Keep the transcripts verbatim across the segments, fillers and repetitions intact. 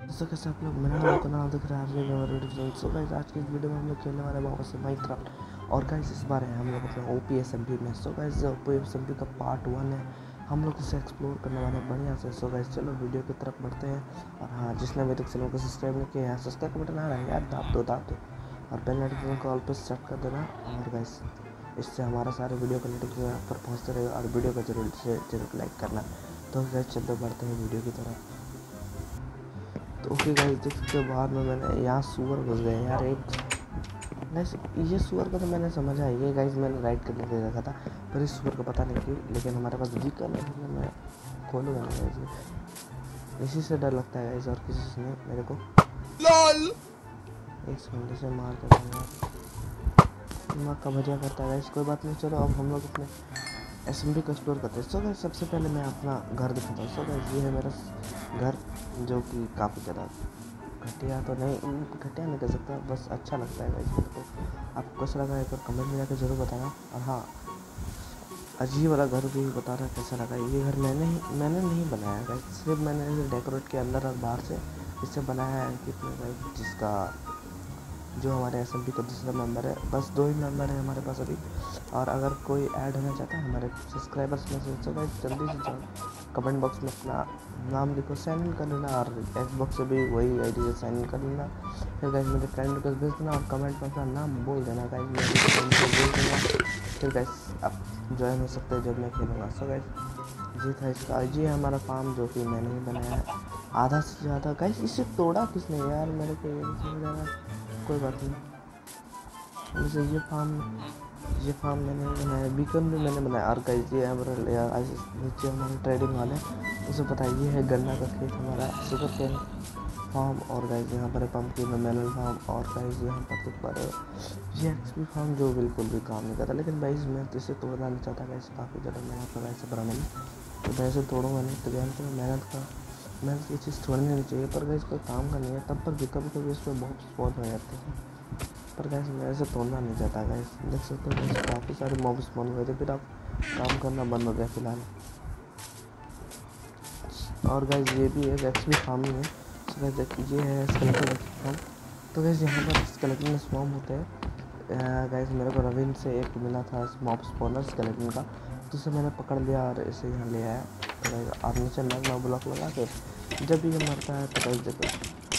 जैसा कैसे आप लोग मेरा नाम का नाम दिख रहा है आर्मी। सो गाइस आज की इस वीडियो में हम लोग खेलने वाले हैं वापस से माइनक्राफ्ट। और गाइस इस बार है हम लोग अपने O P S M P में। So guys O P S M P का पार्ट वन है, हम लोग इसे एक्सप्लोर करने वाले हैं बढ़िया से। सो गाइस चलो वीडियो की तरफ बढ़ते हैं। और हाँ, जिसने अभी तक चैनल को सब्सक्राइब नहीं किया है, सब्सक्राइब का बटन आ रहा है यार, दाब दो दाब दो और बेल नोटिफिकेशन को ऑल पे सेट कर देना। और गाइस इससे हमारा सारे वीडियो का नोटिफिकेशन पर पहुँचते रहेगा और वीडियो को जरूर से जरूर लाइक करना। तो गाइस चलो बढ़ते हैं वीडियो की तरफ। तो ओके गाइस देख सकते हो बाद में मैंने यहाँ सुअर घुस गए यार। एक गाइस ये सुअर का तो मैंने समझा है, ये गाइस मैंने राइड करने के लिए रखा था, पर इस सुअर का पता नहीं क्यों। लेकिन हमारे पास वीकल है, इसलिए मैं खोलूँगा नहीं गाइस, इसी से डर लगता है गाइस और किसी से नहीं मेरे को। लॉल एक सेकंड से मार देता हूँ यार, दिमाग का भजिया करता है गाइस। कोई बात नहीं, चलो अब हम लोग अपने एस एम पी को एक्सप्लोर करते हैं। सो गाइस सबसे पहले मैं अपना घर दिखाता हूँ। सो गाइस ये है मेरा घर, जो कि काफ़ी ज़्यादा घटिया तो नहीं, घटिया नहीं कह सकता, बस अच्छा लगता है गाइस मेरे को। आपको कैसा लगा एक बार कमेंट में जाकर जरूर बताना। और हाँ, अजीब वाला घर भी बताना कैसा लगा। ये घर मैंने ही मैंने नहीं बनाया गाइस, सिर्फ मैंने इसे डेकोरेट के अंदर और बाहर से इसे बनाया है कि गाइस, जिसका जो हमारे एस एम पी का दूसरा मेंबर है, बस दो ही मेंबर है हमारे पास अभी। और अगर कोई ऐड होना चाहता है हमारे सब्सक्राइबर्स में से, तो गाइस जल्दी से जाओ कमेंट बॉक्स में अपना नाम लिखो, साइन इन कर लेना। और एक्स बॉक्स से भी वही आई डी से साइन इन कर लेना। फिर गाइस मेरे फ्रेंड रिक्वेस्ट भेज देना और कमेंट में अपना नाम बोल देना गाइस, मैं फ्रेंड को बोल दूँगा। फिर गाइस आप ज्वाइन हो सकते हैं जब मैं खेलूँगा। सो गाइस जी था इसका, जी है हमारा फार्म जो कि मैंने ही बनाया है आधा से ज़्यादा। गाइस इसे तोड़ा किसने यार, मेरे को ये नहीं समझ आ रहा। कोई बात नहीं, वैसे ये फार्म ये फार्म मैंने बनाया, बीकन भी मैंने बनाया। और गाइस ये हमारा यार आज नीचे हमारे ट्रेडिंग वाले उसे पता है, ये है गन्ना का खेत हमारा, शुगर केन फार्म। और गाइस यहाँ पर पम्पकिन मेलन फार्म। और गाइस यहाँ पर देख पा रहे हो ये एक्सपी फार्म जो बिल्कुल भी काम नहीं करता। लेकिन गाइस मैं तो इसे तोड़ना नहीं चाहता गाइस, काफ़ी ज़्यादा मेहनत लगा इसे बनाने में, तो मैं इसे तोड़ूंगा नहीं। तो जानते हो मेहनत का मेहनत की चीज़ छोड़नी नहीं चाहिए, पर गाइस कोई काम का नहीं है तब पर भी कभी कभी इस पर बहुत स्पॉट हो जाते हैं। पर गाइस मैं ऐसे तोड़ना नहीं चाहता गाइस, देख सकते हो गाइस काफ़ी सारे मॉब स्पॉन हुए थे, फिर आप काम करना बंद हो गया फिलहाल। और गाइस ये भी एक एक्सपी फार्म ही है। तो गाइस देखिए ये है स्केलेटन फार्म। तो गाइस यहाँ पर स्केलेटन स्पॉन होते हैं गाइस। मेरे को रविन से एक मिला था मॉब स्पॉनर स्केलेटन का, तो उसे मैंने पकड़ लिया और इसे यहाँ ले आया। तो गाइस और नीचे मैग्मा ब्लॉक लगा के जब भी ये मरता है तो गाइस देखो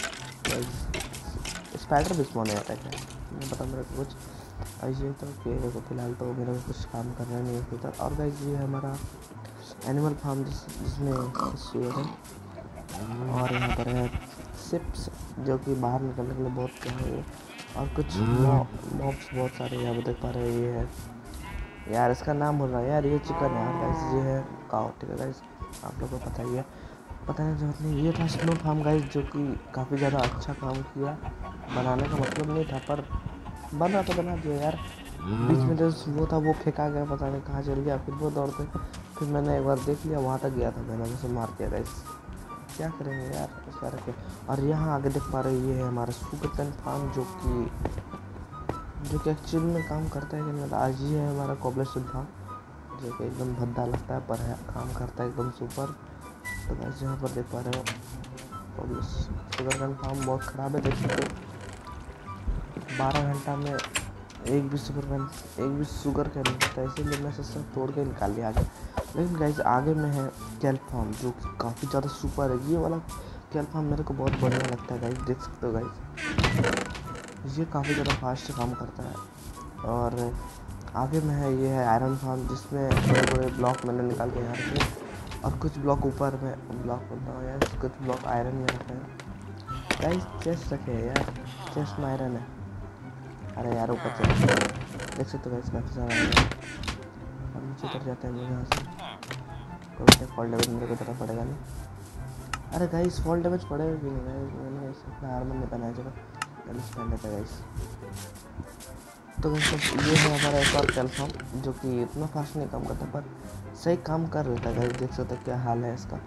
गाइस स्पाइडर भी स्पॉन हो जाता है। नहीं पता मेरे को कुछ ऐसे, तो कि फिलहाल तो मेरे को कुछ काम करना नहीं है इधर। और गाइस ये हमारा एनिमल फार्म जिस जिसमें सुअर है। और यहाँ पर है सिप्स जो कि बाहर निकलने के लिए बहुत क्या है। और कुछ मॉब्स बहुत सारे यहाँ पर देख पा रहे हैं। ये है यार, इसका नाम बोल रहा है यार, ये चिकन है गाइस, ये है काऊ। ठीक है गाइस, आप लोगों को पता ही है, पता नहीं जरूरत नहीं। ये था स्नो फार्म गाइस, जो कि काफ़ी ज़्यादा अच्छा काम किया, बनाने का मतलब नहीं था पर बना तो बना दिया यार। बीच में जो वो था वो फेंका गया, पता नहीं कहाँ चल गया, फिर वो दौड़ते, फिर मैंने एक बार देख लिया वहाँ तक गया था, मैंने उसे मार दिया गाइस। क्या करेंगे यार इस बार के। और यहाँ आगे देख पा रहे ये है हमारा सुगरकेन फार्म, जो कि जो कि एक्चुअल में काम करता है कि नहीं। आज ही है हमारा कोबलेस्टोन फार्म, जो कि एकदम भद्दा लगता है पर है काम करता है एकदम सुपर। तो गाइस यहाँ पर देख पा रहे हो सुगरकेन फार्म बहुत ख़राब है, देख सकते हो बारह घंटा में एक भी सुगर कैन एक भी शुगर कैन नहीं होता है, इसीलिए मैं सब तोड़ के निकाल लिया आगे। लेकिन गाइस आगे में है कैल्प फार्म, जो कि काफ़ी ज़्यादा सुपर है। ये वाला कैल्प फार्म मेरे को बहुत बढ़िया लगता है गाइस, देख सकते हो गाइस ये काफ़ी ज़्यादा फास्ट काम करता है। और आगे में है ये है आयरन फार्म, जिसमें बड़े बड़े ब्लॉक मैंने निकाल के यहाँ रखे और कुछ ब्लॉक ऊपर में ब्लॉक बोलता हूँ यार, कुछ ब्लॉक आयरन में रखे हैं गाइस। चेस्ट रखे हैं यार, चेस्ट में आयरन है। अरे यार ऊपर चल देख सकते हो गाइस काफ़ी सारा आयरन। और नीचे उतर जाते हैं लोग यहाँ से, कोई फॉल डैमेज मेरे को तरफ पड़ेगा नहीं। अरे गाइस फॉल डैमेज पड़ेगा कि नहीं गाइस, मैंने अपना आर्मर नहीं पहना है, चलो गलत पहन लेता है गाइस। तो ये है हमारा एक और कैल्प फार्म, जो कि इतना फास्ट नहीं काम करता पर सही काम कर लेता है गाइस, देख सकते हो क्या हाल है इसका।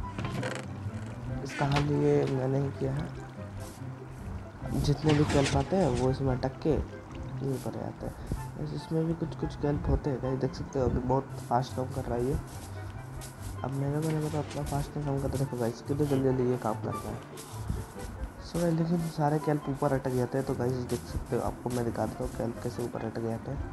इसका हाल ये मैंने ही किया है, जितने भी कैल्प आते हैं वो इसमें अटक के यहीं पर आते हैं। इसमें भी कुछ कुछ कैल्प होते हैं गाइस, देख सकते हो अभी बहुत फास्ट काम कर रहा है ये। अब मेरे को नहीं पता अपना फास्ट नहीं काम करता, देखो गाइस कितनी जल्दी जल्दी ये काम करता है। सो गाइस लेकिन सारे कैल्प ऊपर अटक जाते हैं। तो गाइस देख सकते हो, आपको मैं दिखा देता हूँ कैल्प कैसे ऊपर अटक जाते हैं।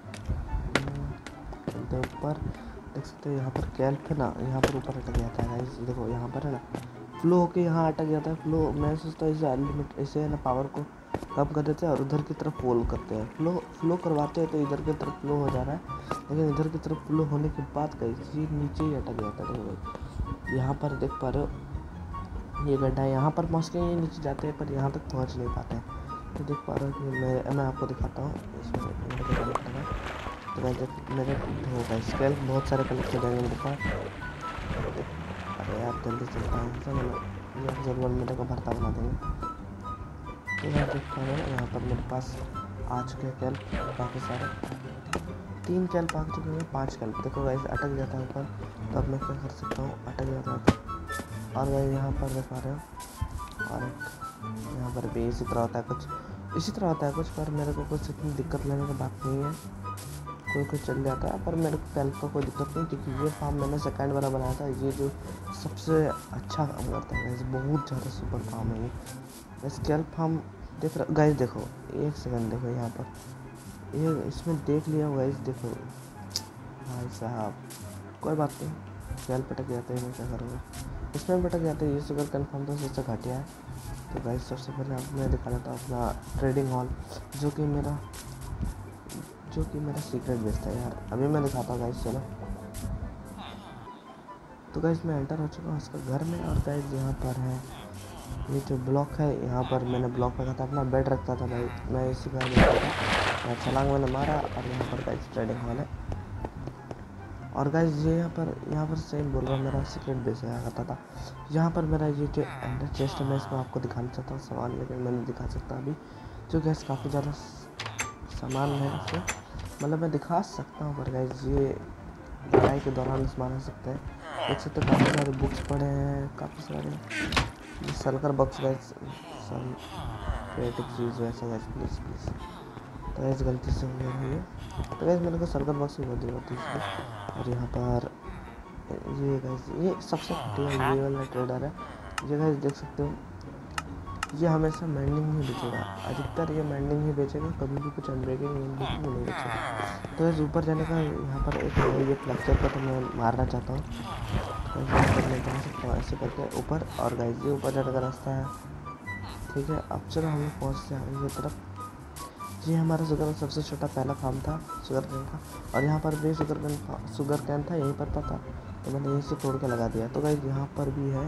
चलते ऊपर देख सकते हो, यहाँ पर कैल्प है ना, यहाँ पर ऊपर अटक जाता है गाइस। देखो यहाँ पर है ना, फ्लो होके यहाँ अटक जाता है। फ्लो मैं सोचता हूँ इसे अनलिमिट ऐसे है ना पावर को कम कर देते हैं और उधर की तरफ फोल करते हैं। फ्लो फ्लो करवाते हैं तो इधर की तरफ फ्लो हो जा रहा है, लेकिन इधर की तरफ फ्लो होने के बाद गाइस ये नीचे ही अटक जाता है। देखो यहाँ पर देख पा रहे हो, ये गड्ढा है, यहाँ पर पहुँच के ये नीचे जाते हैं पर यहाँ तक पहुँच नहीं पाते हैं। तो देख पा रहे हो कि मैं मैं आपको दिखाता हूँ इसमें मेरे को कलेक्ट है। तो मैं देख मेरे होगा स्केल बहुत सारे कलेक्ट हो जाएंगे मेरे पास। अरे यार जल्दी चलता है इनसे, मतलब ये जरूर मेरे को भरता बना देंगे। तो यार देख पा रहे हो यहाँ पर मेरे पास आ चुके हैं कैल्प काफ़ी सारे, तीन कैल्प आ चुके हैं, पाँच कैल्प। देखो गाइस अटक जाता है ऊपर, तो अब मैं क्या कर सकता हूँ, अटक जाता है। और गाइस यहाँ पर देख पा रहे हो, और यहाँ पर भी इसी तरह होता है कुछ, इसी तरह होता है कुछ, पर मेरे को कुछ इतनी दिक्कत लेने की बात नहीं है, कोई कोई चल जाता है। पर मेरे को कैल्प का कोई दिक्कत नहीं, क्योंकि ये फार्म मैंने सेकंड वाला बनाया था, ये जो सबसे अच्छा काम करता है गाइस, बहुत ज़्यादा सुपर फार्म है ये। इस कैल्प फार्म देख रहा गाइस, देखो एक सेकंड, देखो यहाँ पर ये इसमें देख लिया हो गाइस, देखो भाई साहब कोई बात नहीं, कैल्प पटक जाते हैं, मैं क्या करूँगा, इसमें पटक जाते हैं। ये शुगर कन्फर्म तो सबसे घटिया है। तो गाइस सबसे पहले आप मैं दिखा देता हूँ अपना ट्रेडिंग हॉल, जो कि मेरा जो कि मेरा सीक्रेट बेस था यार, अभी मैं दिखाता हूँ गाइस। चलो तो गाइस मैं एंटर हो चुका हूँ इसका घर में, और गाइस यहाँ पर है ये जो ब्लॉक है, यहाँ पर मैंने ब्लॉक रखा था, अपना बेड रखता था भाई, मैं इसी घर में रखता था, और छलांग मैंने मारा, और यहाँ पर गाइस ट्रेडिंग हॉल है। और गाइस ये यहाँ पर यहाँ पर सेम बोल रहा हूँ, मेरा सीक्रेट बेस आया करता था। यहाँ पर मेरा ये जो एंडर चेस्ट है, मैं इसमें आपको दिखाना चाहता हूँ सामान, लेकिन मैं नहीं दिखा सकता अभी, जो गैस काफ़ी ज़्यादा सामान है इसमें, मतलब मैं दिखा सकता हूँ, पर गाइस ये लड़ाई के दौरान सामान हो सकता है। देख सकते हो काफ़ी सारे बुक्स पड़े हैं, काफ़ी सारे ये सलकर बॉक्स गाइस, सॉरी क्रिएटिव चीज़ वैसा गाइस, प्लीज़ प्लीज़। तो गाइस गलती से हो गया है ये, तो गाइस मेरे को सलकर बॉक्स ही बहुत होती है इसमें। और यहाँ पर ये गाइस ये सबसे घटिया ये वाला ट्रेडर है, ये गाइस देख सकते हो, ये हमेशा मैंडिंग ही बेचेगा, अधिकतर ये मैंडिंग ही बेचेगा, कभी भी कुछ अनब्रेकिंग अनब्रेकिंग नहीं बेचेगा। तो इस ऊपर जाने का यहाँ पर एक ये फ्लैक्चर का तो मैं मारना चाहता हूँ, तो मैं जा सकता हूँ ऐसे करके ऊपर, और गाइस ये ऊपर जाने का रास्ता है, ठीक है। अब चलो हम लोग पहुँचते हैं आगे की तरफ। ये हमारा शुगर सबसे छोटा पहला फार्म था शुगर कैन का, और यहाँ पर भी शुगर कैन शुगर कैन था यहीं पर पता, तो मैंने यहीं से तोड़ के लगा दिया। तो गाइस यहाँ पर भी है,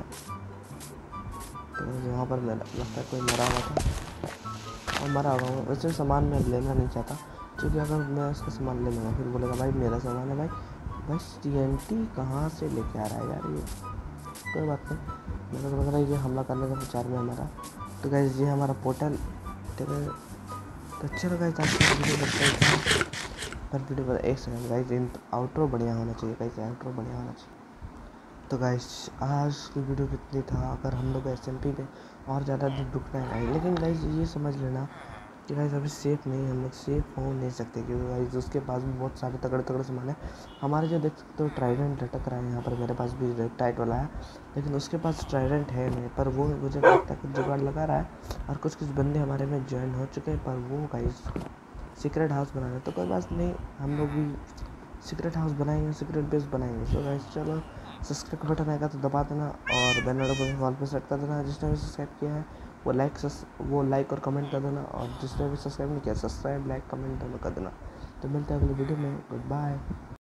तो यहाँ पर मेरा लगता है कोई मरा हुआ था, और मरा हुआ हूँ वैसे सामान मैं लेना नहीं चाहता, क्योंकि अगर मैं उसका सामान ले लूँगा फिर बोलेगा भाई मेरा सामान है, भाई भाई टी एन टी कहाँ से लेके आ रहा है यार ये। कोई बात नहीं, मेरे को लग रहा है ये हमला करने का विचार में हमारा। तो गाइस ये हमारा पोर्टल, ठीक है। तो चलो गाइस आज की वीडियो करते हैं, पर वीडियो पर एक सेकंड गाइस, इन आउटरो बढ़िया होना चाहिए गाइस, आउटरो बढ़िया होना चाहिए। तो गाइस आज की वीडियो कितनी था, अगर हम लोग एस एम पी पे और ज़्यादा दूर रुकना है गाइस, लेकिन गाइस ये समझ लेना कि गाइस अभी सेफ़ नहीं, हम लोग सेफ़ हो नहीं सकते, क्योंकि गाइस उसके पास भी बहुत सारे तगड़े तगड़े सामान है। हमारे जो देख सकते हो ट्राइडेंट लटक रहा है यहाँ पर, मेरे पास भी रेड टाइट वाला है, लेकिन उसके पास ट्राइडेंट है नहीं, पर वो मुझे लगता है कुछ जुगाड़ लगा रहा है, और कुछ कुछ बंदे हमारे में ज्वाइन हो चुके हैं, पर वो गाइस सीक्रेट हाउस बना रहे। तो कोई बात नहीं, हम लोग भी सीक्रेट हाउस बनाएंगे, सीक्रेट बेस बनाएंगे। तो गाइस चलो सब्सक्राइब का बटन आएगा तो दबा देना, और बेल नोटिफिकेशन कॉल पे सेट कर देना। जिसने भी सब्सक्राइब किया है वो लाइक वो लाइक और कमेंट कर देना, और जिसने भी सब्सक्राइब नहीं किया सब्सक्राइब लाइक कमेंट दोनों कर देना। तो मिलते हैं अगली वीडियो में, गुड बाय।